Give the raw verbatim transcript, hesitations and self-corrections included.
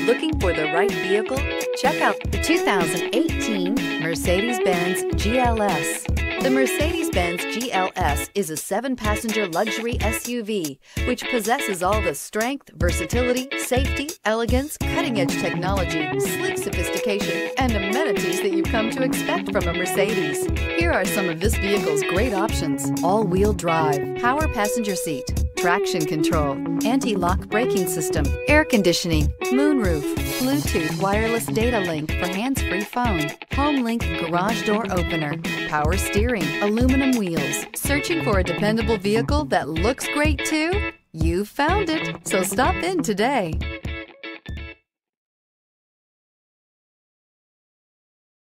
Looking for the right vehicle? Check out the two thousand eighteen Mercedes-Benz G L S. The Mercedes-Benz G L S is a seven-passenger luxury S U V, which possesses all the strength, versatility, safety, elegance, cutting-edge technology, sleek sophistication, and amenities that you've come to expect from a Mercedes. Here are some of this vehicle's great options: all-wheel drive, power passenger seat, traction control, anti-lock braking system, air conditioning, moonroof, Bluetooth wireless data link for hands-free phone, home link garage door opener, power steering, aluminum wheels. Searching for a dependable vehicle that looks great too? You found it, so stop in today.